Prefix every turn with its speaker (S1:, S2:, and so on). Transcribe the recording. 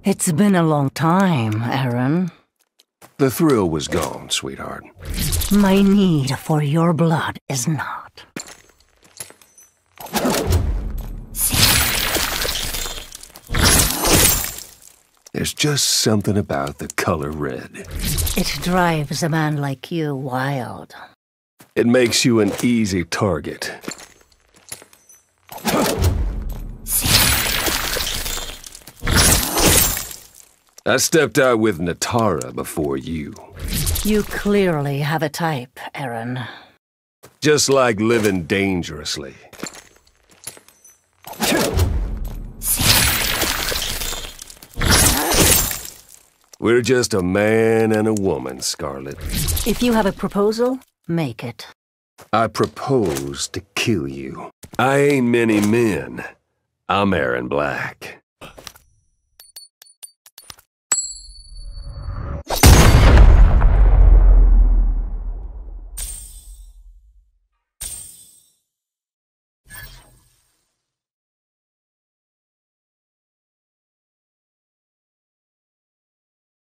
S1: It's been a long time, Erron.
S2: The thrill was gone, sweetheart.
S1: My need for your blood is not.
S2: There's just something about the color red.
S1: It drives a man like you wild.
S2: It makes you an easy target. I stepped out with Nitara before you.
S1: You clearly have a type, Erron.
S2: Just like living dangerously. We're just a man and a woman, Skarlet.
S1: If you have a proposal, make it.
S2: I propose to kill you. I ain't many men. I'm Erron Black.